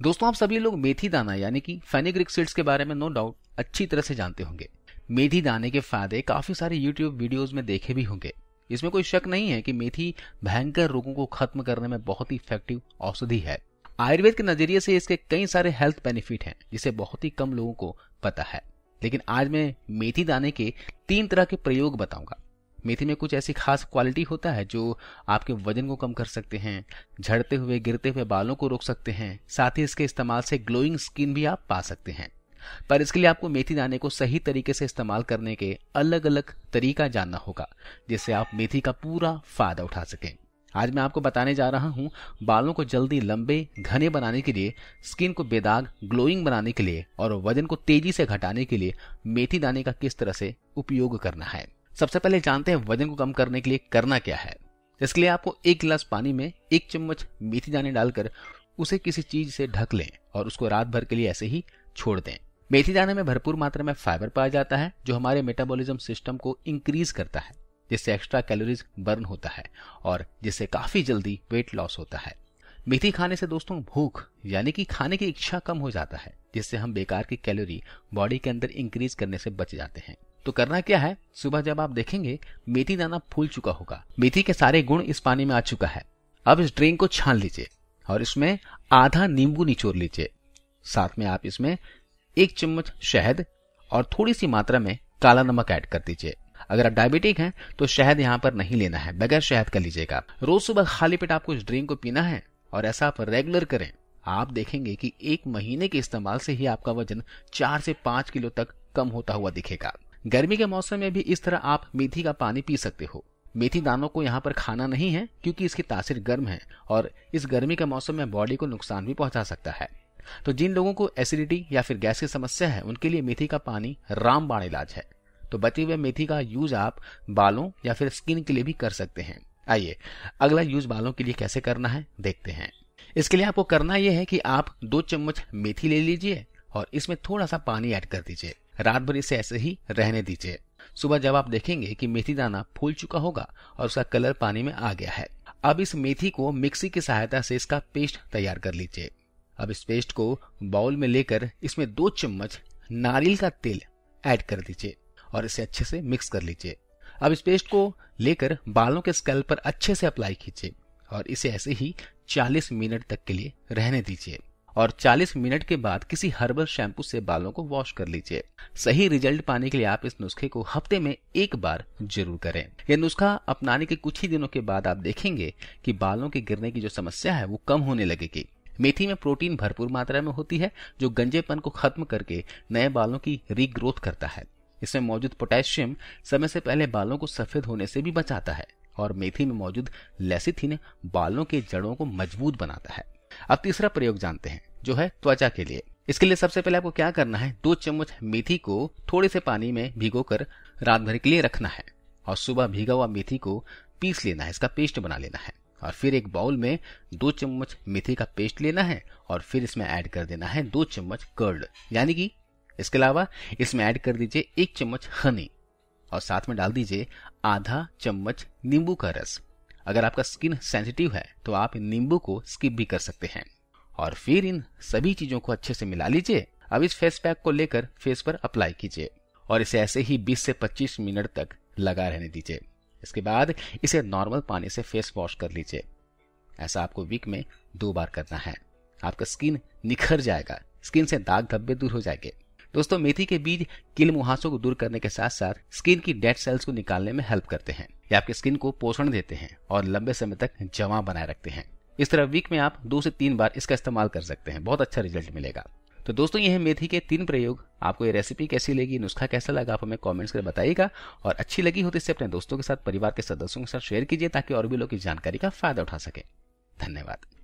दोस्तों आप सभी लोग मेथी दाना यानी कि फेनुग्रीक सीड्स के बारे में नो डाउट अच्छी तरह से जानते होंगे। मेथी दाने के फायदे काफी सारे यूट्यूब वीडियोस में देखे भी होंगे। इसमें कोई शक नहीं है कि मेथी भयंकर रोगों को खत्म करने में बहुत ही इफेक्टिव औषधि है। आयुर्वेद के नजरिए से इसके कई सारे हेल्थ बेनिफिट हैं जिसे बहुत ही कम लोगों को पता है। लेकिन आज मैं मेथी दाने के 3 तरह के प्रयोग बताऊंगा। मेथी में कुछ ऐसी खास क्वालिटी होता है जो आपके वजन को कम कर सकते हैं, झड़ते हुए गिरते हुए बालों को रोक सकते हैं, साथ ही इसके इस्तेमाल से ग्लोइंग स्किन भी आप पा सकते हैं। पर इसके लिए आपको मेथी दाने को सही तरीके से इस्तेमाल करने के अलग अलग तरीका जानना होगा जिससे आप मेथी का पूरा फायदा उठा सकें। आज मैं आपको बताने जा रहा हूं बालों को जल्दी लंबे घने बनाने के लिए, स्किन को बेदाग ग्लोइंग बनाने के लिए और वजन को तेजी से घटाने के लिए मेथी दाने का किस तरह से उपयोग करना है। सबसे पहले जानते हैं वजन को कम करने के लिए करना क्या है। इसके लिए आपको 1 गिलास पानी में 1 चम्मच मेथी दाने डालकर उसे किसी चीज से ढक लें और उसको रात भर के लिए ऐसे ही छोड़ दें। मेथी दाने में भरपूर मात्रा में फाइबर पाया जाता है जो हमारे मेटाबॉलिज्म सिस्टम को इंक्रीज करता है, जिससे एक्स्ट्रा कैलोरीज बर्न होता है और जिससे काफी जल्दी वेट लॉस होता है। मेथी खाने से दोस्तों भूख यानी कि खाने की इच्छा कम हो जाता है, जिससे हम बेकार की कैलोरी बॉडी के अंदर इंक्रीज करने से बच जाते हैं। तो करना क्या है, सुबह जब आप देखेंगे मेथी दाना फूल चुका होगा, मेथी के सारे गुण इस पानी में आ चुका है। अब इस ड्रिंक को छान लीजिए और इसमें आधा नींबू निचोड़ लीजिए। साथ में आप इसमें 1 चम्मच शहद और थोड़ी सी मात्रा में काला नमक ऐड कर दीजिए। अगर आप डायबिटिक हैं तो शहद यहाँ पर नहीं लेना है, बगैर शहद का लीजिएगा। रोज सुबह खाली पेट आपको इस ड्रिंक को पीना है और ऐसा आप रेगुलर करें। आप देखेंगे कि 1 महीने के इस्तेमाल से ही आपका वजन 4 से 5 किलो तक कम होता हुआ दिखेगा। गर्मी के मौसम में भी इस तरह आप मेथी का पानी पी सकते हो। मेथी दानों को यहाँ पर खाना नहीं है क्योंकि इसकी तासीर गर्म है और इस गर्मी के मौसम में बॉडी को नुकसान भी पहुंचा सकता है। तो जिन लोगों को एसिडिटी या फिर गैस की समस्या है उनके लिए मेथी का पानी रामबाण इलाज है। तो बचे हुए मेथी का यूज आप बालों या फिर स्किन के लिए भी कर सकते हैं। आइए अगला यूज बालों के लिए कैसे करना है देखते हैं। इसके लिए आपको करना यह है कि आप 2 चम्मच मेथी ले लीजिए और इसमें थोड़ा सा पानी ऐड कर दीजिए। रात भर इसे ऐसे ही रहने दीजिए। सुबह जब आप देखेंगे कि मेथी दाना फूल चुका होगा और उसका कलर पानी में आ गया है, अब इस मेथी को मिक्सी की सहायता से इसका पेस्ट तैयार कर लीजिए। अब इस पेस्ट को बाउल में लेकर इसमें 2 चम्मच नारियल का तेल ऐड कर दीजिए और इसे अच्छे से मिक्स कर लीजिए। अब इस पेस्ट को लेकर बालों के स्कैल्प पर अच्छे से अप्लाई कीजिए और इसे ऐसे ही 40 मिनट तक के लिए रहने दीजिए और 40 मिनट के बाद किसी हर्बल शैम्पू से बालों को वॉश कर लीजिए। सही रिजल्ट पाने के लिए आप इस नुस्खे को हफ्ते में 1 बार जरूर करें। यह नुस्खा अपनाने के कुछ ही दिनों के बाद आप देखेंगे कि बालों के गिरने की जो समस्या है वो कम होने लगेगी। मेथी में प्रोटीन भरपूर मात्रा में होती है जो गंजेपन को खत्म करके नए बालों की रीग्रोथ करता है। इसमें मौजूद पोटेशियम समय से पहले बालों को सफेद होने से भी बचाता है और मेथी में मौजूद लेसिथिन बालों के जड़ों को मजबूत बनाता है। अब तीसरा प्रयोग जानते हैं जो है त्वचा के लिए। इसके लिए सबसे पहले आपको क्या करना है, 2 चम्मच मेथी को थोड़े से पानी में भिगोकर रात भर के लिए रखना है और सुबह भीगा हुआ मेथी को पीस लेना है, इसका पेस्ट बना लेना है और फिर एक बाउल में 2 चम्मच मेथी का पेस्ट लेना है और फिर इसमें ऐड कर देना है 2 चम्मच कर्ड, यानी कि इसके अलावा इसमें ऐड कर दीजिए 1 चम्मच हनी और साथ में डाल दीजिए आधा चम्मच नींबू का रस। अगर आपका स्किन सेंसिटिव है तो आप नींबू को स्किप भी कर सकते हैं और फिर इन सभी चीजों को अच्छे से मिला लीजिए। अब इस फेस पैक को लेकर फेस पर अप्लाई कीजिए और इसे ऐसे ही 20 से 25 मिनट तक लगा रहने दीजिए। इसके बाद इसे नॉर्मल पानी से फेस वॉश कर लीजिए। ऐसा आपको वीक में 2 बार करना है। आपका स्किन निखर जाएगा, स्किन से दाग धब्बे दूर हो जाएंगे। दोस्तों मेथी के बीज कील मुहासों को दूर करने के साथ साथ स्किन की डेड सेल्स को निकालने में हेल्प करते हैं। ये आपके स्किन को पोषण देते हैं और लंबे समय तक जमा बनाए रखते हैं। इस तरह वीक में आप 2 से 3 बार इसका इस्तेमाल कर सकते हैं, बहुत अच्छा रिजल्ट मिलेगा। तो दोस्तों ये है मेथी के 3 प्रयोग। आपको ये रेसिपी कैसी लगी, नुस्खा कैसा लगा, आप हमें कमेंट्स कर बताइएगा और अच्छी लगी हो तो इसे अपने दोस्तों के साथ, परिवार के सदस्यों के साथ शेयर कीजिए ताकि और भी लोग इस जानकारी का फायदा उठा सके। धन्यवाद।